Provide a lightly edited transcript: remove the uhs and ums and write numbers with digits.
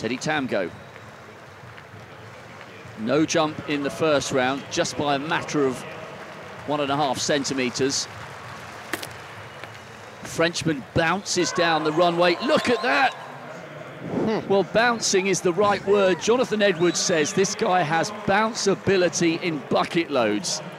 Teddy Tamgo. No jump in the first round, just by a matter of 1.5 centimetres. Frenchman bounces down the runway. Look at that! Well, bouncing is the right word. Jonathan Edwards says this guy has bounce ability in bucket loads.